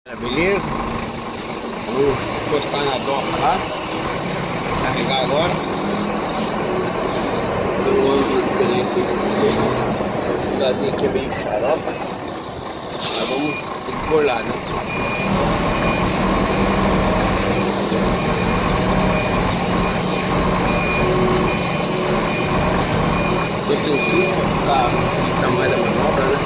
Beleza? Vou encostar na doca lá, descarregar agora. Tem um ângulo diferente aqui, o lugarzinho aqui é meio xarope, mas vamos ter que pôr lá, né? Tô sem cinto pra facilitar mais a manobra, né?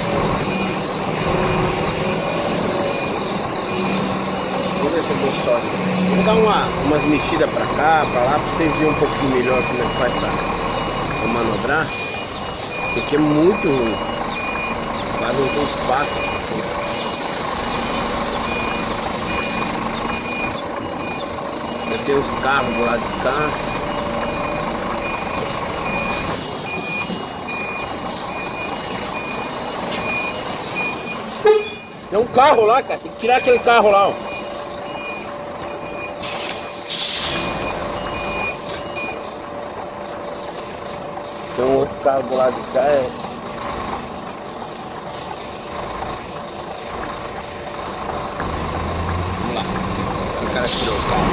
Vamos ver se eu dou sorte. Vamos dar umas mexidas pra cá, pra lá, pra vocês verem um pouquinho melhor como é que faz pra manobrar. Porque aqui é muito ruim. Quase não tem espaço assim. Já tem uns carros do lado de cá. Tem um carro lá, cara. Tem que tirar aquele carro lá, ó. Tem um outro carro do lado de cá, Vamos lá. O cara tirou o carro.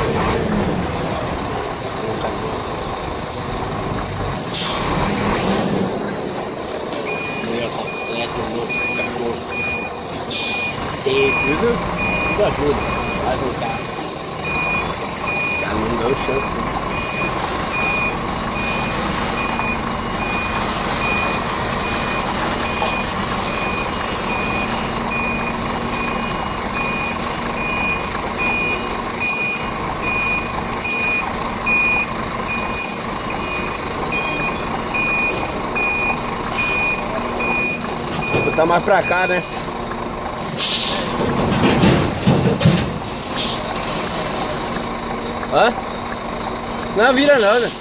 Mulher com bicicleta, o outro cachorro. E tudo ajuda. Vai voltar. Já não deu chance. Vou botar mais pra cá, né? Hã? Não vira não, né?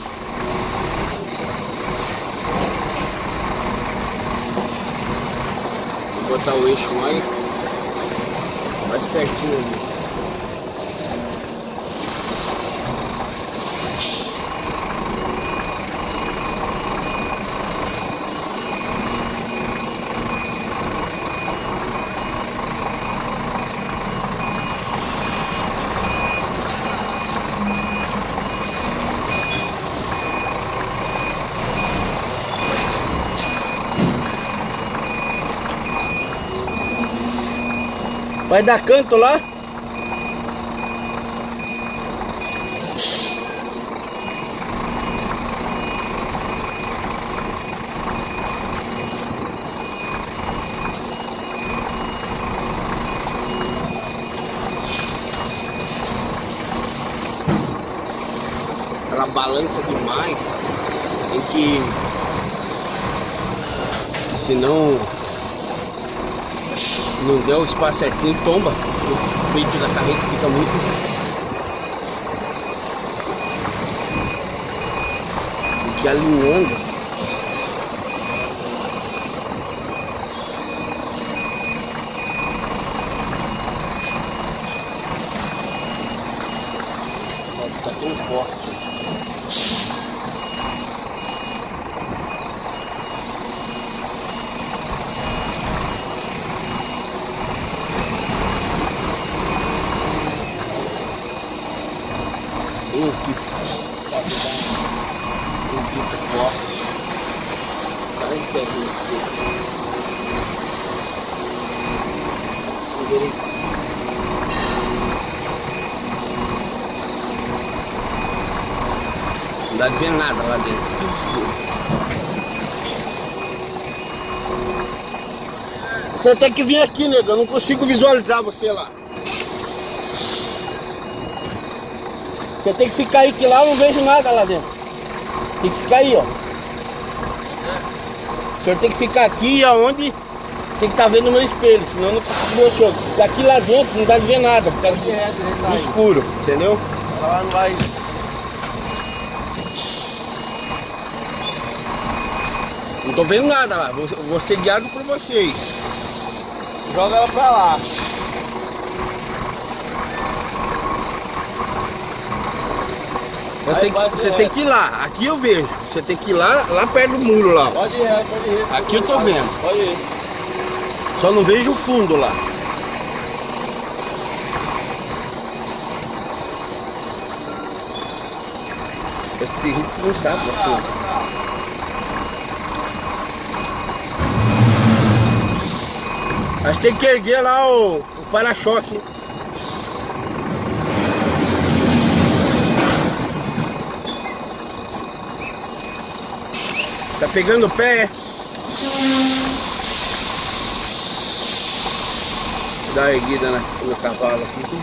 Vou botar o eixo mais pertinho ali. Vai dar canto lá? Ela balança demais. Tem que senão não der o espaço certinho, tomba. O peito da carreta fica muito. Fica alinhando. Pode ficar tão forte. Que forte. O cara entende isso. Não dá de ver nada lá dentro, tudo escuro. Você tem que vir aqui, nego. Eu não consigo visualizar você lá. Você tem que ficar aí, que lá eu não vejo nada lá dentro. Tem que ficar aí, ó. O senhor tem que ficar aqui, aonde tem que estar vendo o meu espelho, senão eu não consigo ver o senhor. Daqui lá dentro não dá de ver nada, por causa do escuro, entendeu? Ela não vai. Não tô vendo nada lá, vou ser guiado por vocês. Joga ela pra lá. Você tem que ir lá, aqui eu vejo. Você tem que ir lá perto do muro lá. Pode ir. Aqui eu tô vendo. Pode ir. Só não vejo o fundo lá. É que tem gente que não sabe assim. Mas tem que erguer lá o para-choque. Tá pegando o pé, é? Dá uma erguida no cavalo aqui.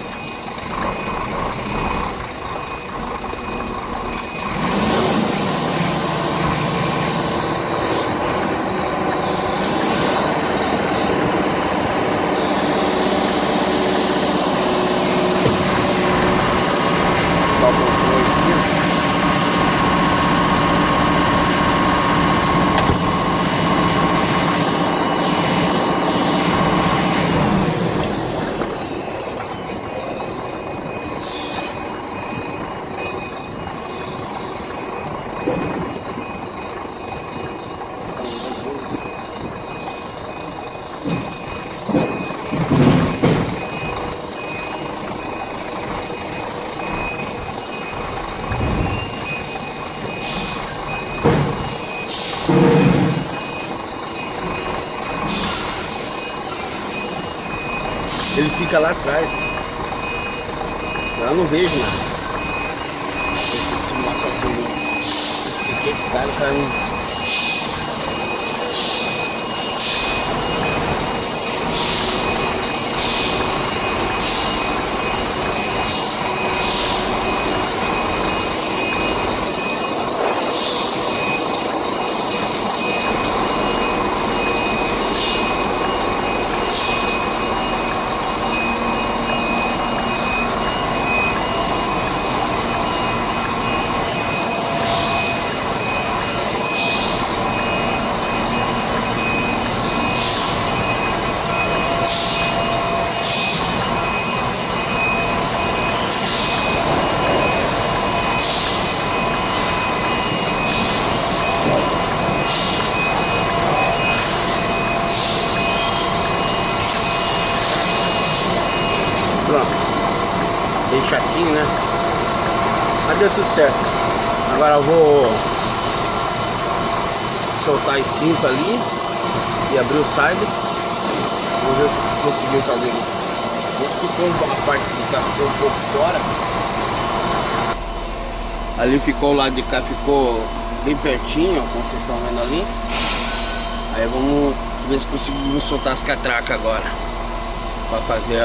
Ele fica lá atrás. Eu não vejo nada. Ele tem que simular sozinho. O cara não... Pronto, bem chatinho, né? Mas deu tudo certo. Agora eu vou soltar esse cinto ali e abrir o sider. Vamos ver o que conseguiu fazer ali. Ficou a parte de cá, ficou um pouco fora. Ali ficou o lado de cá, ficou bem pertinho, como vocês estão vendo ali. Aí vamos ver se conseguimos soltar as catracas agora para fazer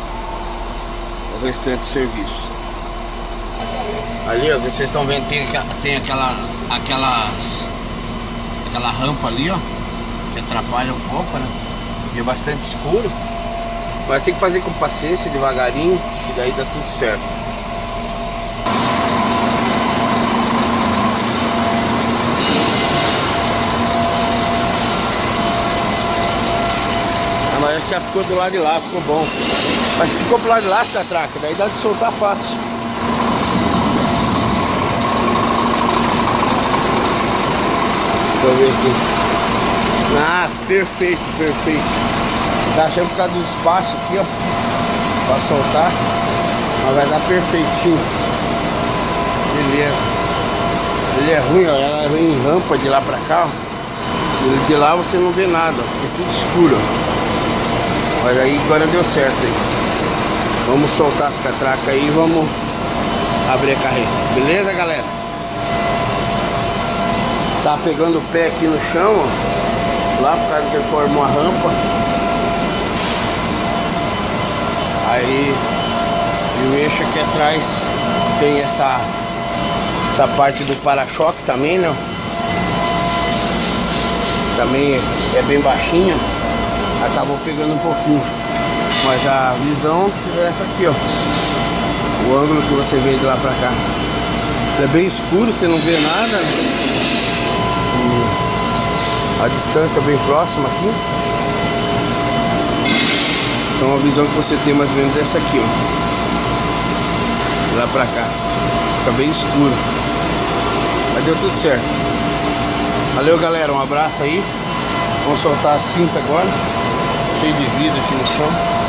o restante do serviço. Ali, ó, vocês estão vendo, tem aquela rampa ali, ó, que atrapalha um pouco, né? E é bastante escuro, mas tem que fazer com paciência, devagarinho, e daí dá tudo certo. Mas acho que já ficou do lado de lá, ficou bom. Mas se ficou pro lado de lá, catraca, daí dá de soltar fácil. Deixa eu ver aqui. Ah, perfeito, perfeito. Tá achando por causa do espaço aqui, ó, pra soltar. Mas vai dar perfeitinho. Beleza. Ele é ruim, ó, ela vem em rampa de lá pra cá, ó. E de lá você não vê nada, ó, é tudo escuro, ó. Mas aí agora deu certo aí. Vamos soltar as catracas aí e vamos abrir a carreta. Beleza, galera? Tá pegando o pé aqui no chão, ó. Lá por causa que ele formou a rampa. Aí e o eixo aqui atrás tem essa parte do para-choque também, né? Também é bem baixinha. Acabou pegando um pouquinho, mas a visão é essa aqui, ó. O ângulo que você vê de lá pra cá é bem escuro, você não vê nada. A distância é bem próxima aqui. Então a visão que você tem mais ou menos é essa aqui, ó. De lá pra cá fica bem escuro, mas deu tudo certo. Valeu, galera, um abraço aí. Vamos soltar a cinta agora. Cheio de vidro aqui no chão.